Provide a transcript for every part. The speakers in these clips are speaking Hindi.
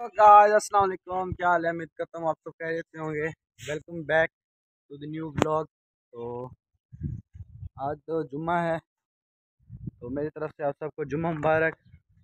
तो गाइस अस्सलाम वालेकुम, क्या हाल है। उम्मीद करता हूँ आप सब खैरियत से होंगे। Welcome back to the new blog. तो आज तो जुम्मा है, तो मेरी तरफ से आप सबको जुम्मा मुबारक।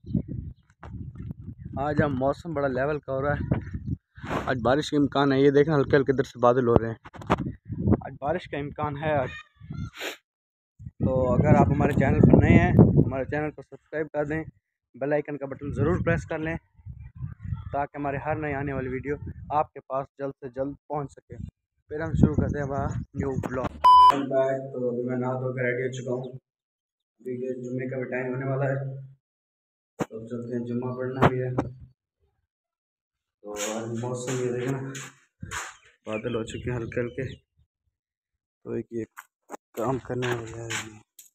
आज हम मौसम बड़ा लेवल का हो रहा है। आज बारिश का इम्कान है, ये देखें हल्के हल्के इधर से बादल हो रहे हैं। आज बारिश का इम्कान है आज। तो अगर आप हमारे चैनल पर नए हैं, हमारे चैनल को सब्सक्राइब कर दें, बेल आइकन का बटन ज़रूर प्रेस कर लें ताकि हमारे हर नई आने वाली वीडियो आपके पास जल्द से जल्द पहुंच सके। फिर हम शुरू करते हैं हमारा न्यू ब्लॉग। तो अभी मैं नहा धोकर रेडी हो चुका हूँ। अभी ये जुम्मे का भी टाइम होने वाला है, तो चलते हैं, जुम्मा पढ़ना भी है। तो आज मौसम ये देखें ना, बादल हो चुके हैं हल्के हल्के। तो एक ये काम करने वाला है।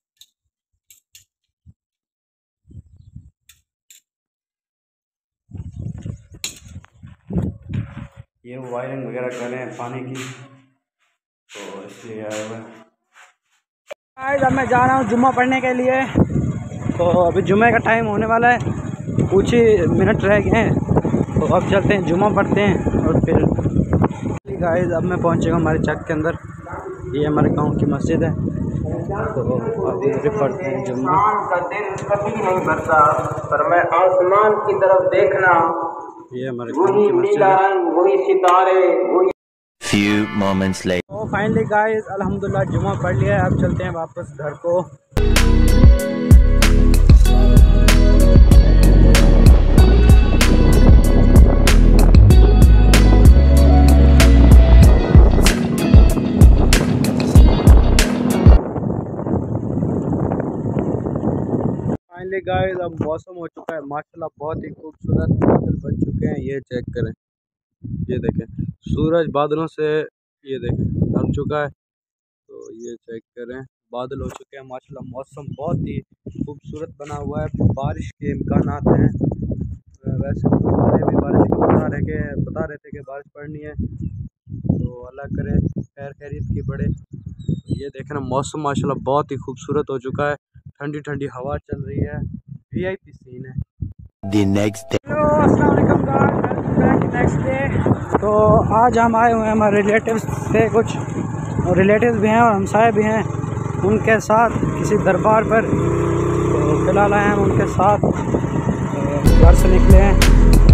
ये वायरिंग वगैरह कर रहे हैं पानी की, तो इसलिए आया हुआ है। अब मैं जा रहा हूँ जुम्मा पढ़ने के लिए। तो अभी जुम्मे का टाइम होने वाला है, कुछ ही मिनट रह गए हैं। तो अब चलते हैं, जुम्मा पढ़ते हैं। और फिर गाइस अब मैं पहुँचेगा हमारे चक के अंदर। ये हमारे गांव की मस्जिद है, तो अभी पढ़ते हैं जुम्मा। का दिन कभी नहीं भरता, पर मैं आसमान की तरफ देखना, ये हमारे गांव की मस्जिद है। वही सितारे, वही। Few moments later. तो फाइनली गाइस अल्हम्दुलिल्लाह जुम्मा पढ़ लिया है। अब चलते हैं वापस घर को। फाइनली गाइस अब मौसम हो चुका है माशाल्लाह, बहुत ही खूबसूरत बादल बन चुके हैं। ये चेक करें, ये देखें सूरज बादलों से ये देखें ढक चुका है। तो ये चेक करें, बादल हो चुके हैं माशाल्लाह। मौसम बहुत ही खूबसूरत बना हुआ है, बारिश के इम्कानात हैं। वैसे तो हमारे भी बारिश का बता रहे थे कि बारिश पड़नी है, तो अल्लाह करे खैर खैरियत की बढ़े। तो ये देखें ना, मौसम माशाल्लाह बहुत ही खूबसूरत हो चुका है। ठंडी ठंडी हवा चल रही है, वीआईपी सीन है। The next day. हेलो अस्सलाम वालेकुम guys, welcome back next day. तो आज हम आए हुए हैं हमारे रिलेटिव्स से, कुछ रिलेटिव्स भी हैं और हमसाए भी हैं, उनके साथ किसी दरबार पर। तो फिलहाल आए हैं उनके साथ, घर से निकले हैं।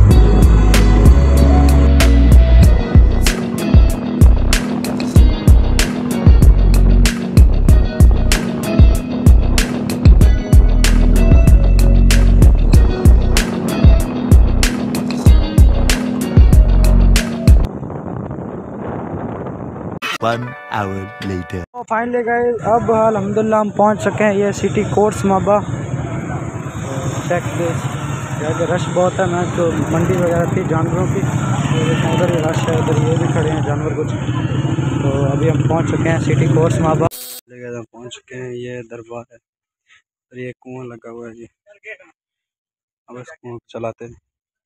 1 hour later. तो फाइनली गाइस अब अल्हम्दुलिल्लाह हम पहुंच सके हैं। ये सिटी कोर्स माबा चेक पे रश बहुत है। मैं तो मंडी वगैरह थी जानवरों की, तो उधर भी रश है, उधर ये भी खड़े हैं जानवर कुछ। तो अभी हम पहुंच चुके हैं सिटी कोर्स माबा। हम पहुंच चुके हैं, ये दरबार है और ये कुआं लगा हुआ है। ये अब इस कुआं को चलाते हैं,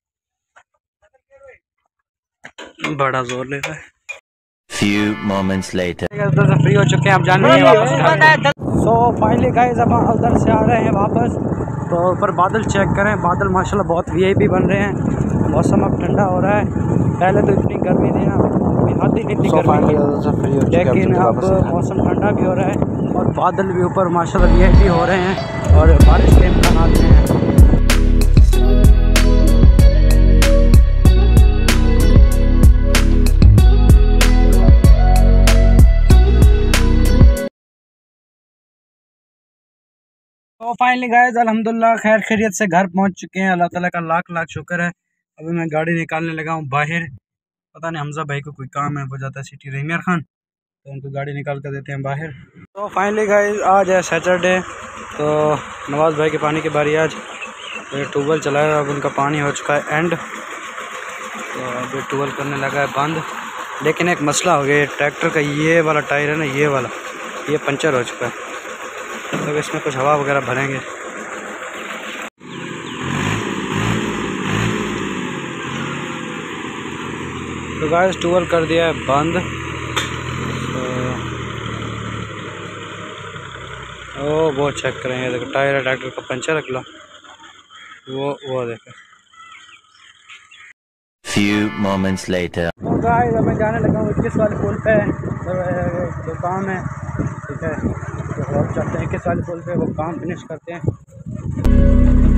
बड़ा जोर ले रहा है। Few moments later. उधर से फ्री हो चुके हैं, अब जाने हैं वापस घर। सो फाइनली गाइस अब हम उधर से आ रहे हैं वापस। तो ऊपर बादल चेक करें, बादल माशाल्लाह बहुत वीआईपी बन रहे हैं। मौसम अब ठंडा हो रहा है, पहले तो इतनी गर्मी थी ना, हद ही नहीं थी गर्मी, लेकिन अब मौसम ठंडा भी हो रहा है और बादल भी ऊपर माशाल्लाह वीआईपी हो रहे हैं और बारिश के इम्कान हैं। तो फाइनली गाइस अल्हम्दुलिल्लाह खैर खैरियत से घर पहुंच चुके हैं। अल्लाह ताला का लाख लाख शुक्र है। अभी मैं गाड़ी निकालने लगा हूं बाहर। पता नहीं हमजा भाई को कोई काम है, वो जाता है सिटी रेमियर खान, तो उनको गाड़ी निकाल कर देते हैं बाहर। तो फाइनली गाइस आज है सैटरडे, तो नवाज़ भाई के पानी की बारी आज। तो ये ट्यूबवेल चलाया, अब उनका पानी हो चुका है एंड, तो अब ट्यूबवेल करने लगा है बंद। लेकिन एक मसला हो गया, ट्रैक्टर का ये वाला टायर है ना, ये वाला, ये पंचर हो चुका है। तो इसमें कुछ हवा वगैरह भरेंगे। तो गाइस ट्यूबवेल कर दिया है बंद। तो वो चेक करेंगे, देखो टायर है ट्रैक्टर का पंचर अगला, वो देखो। few moments later. तो गाइस अब मैं जाने लगा हूँ 21 वाले पुल पे, जो काम है, ठीक है। तो अब चलते हैं 21 वाले पुल पे, वो काम फिनिश करते हैं।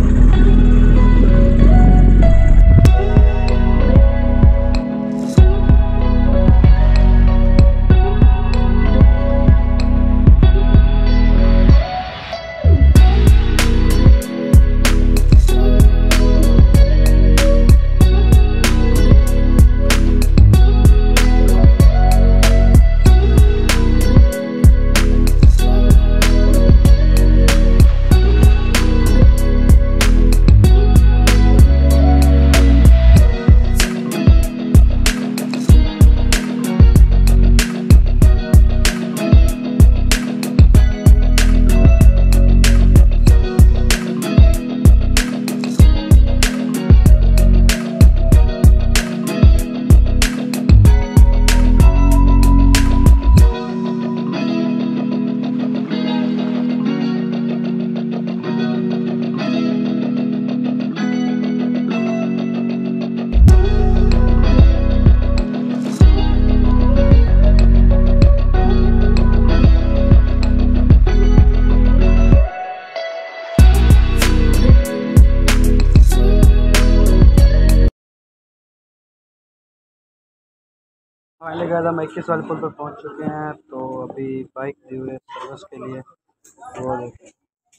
फाइनली गाइस हम 21 वाले पुल पर पहुंच चुके हैं। तो अभी बाइक दी हुई है सर्विस के लिए, वो देखिए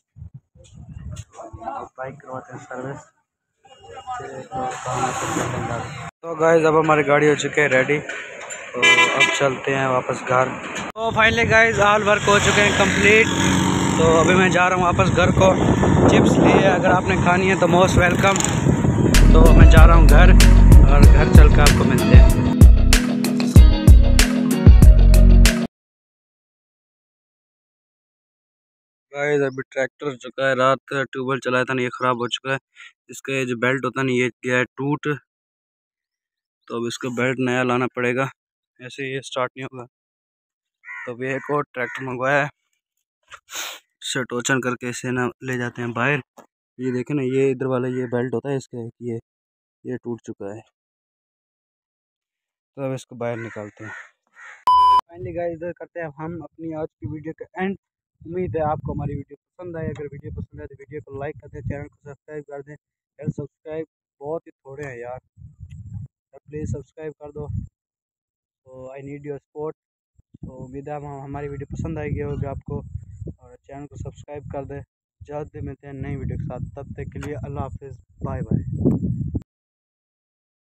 बाइक करवाते हैं सर्विस। तो गाइस अब हमारी गाड़ी हो चुकी है रेडी, तो अब चलते हैं वापस घर। तो फाइनली गाइस ऑल वर्क हो चुके हैं कंप्लीट। तो अभी मैं जा रहा हूँ वापस घर को। चिप्स लिए, अगर आपने खानी है तो मोस्ट वेलकम। तो मैं जा रहा हूँ घर, और घर चल कर आपको मिलते हैं। गाइस अभी ट्रैक्टर चुका है, रात ट्यूबवेल चलाया था ना, ये ख़राब हो चुका है। इसका ये जो बेल्ट होता है ना, ये गया है टूट। तो अब इसका बेल्ट नया लाना पड़ेगा, ऐसे ये स्टार्ट नहीं होगा। तो अभी एक और ट्रैक्टर मंगवाया है, इससे टोचन करके इसे ना ले जाते हैं बाहर। ये देखें ना, ये इधर वाला ये बेल्ट होता है इसका, ये टूट चुका है। तो अब इसको बाहर निकालते हैं। फाइनली गाइस इधर करते हैं हम अपनी आज की वीडियो का एंड। उम्मीद है आपको हमारी वीडियो पसंद आए। अगर वीडियो पसंद आए तो वीडियो को लाइक कर दें, चैनल को सब्सक्राइब कर दें। यार सब्सक्राइब बहुत ही थोड़े हैं यार, तो प्लीज़ सब्सक्राइब कर दो। तो आई नीड योर सपोर्ट। तो उम्मीद है हमारी वीडियो पसंद आएगी होगी आपको, और चैनल को सब्सक्राइब कर दें। जल्द मिलते हैं नई वीडियो के साथ, तब तक के लिए अल्लाह हाफिज़, बाय बाय।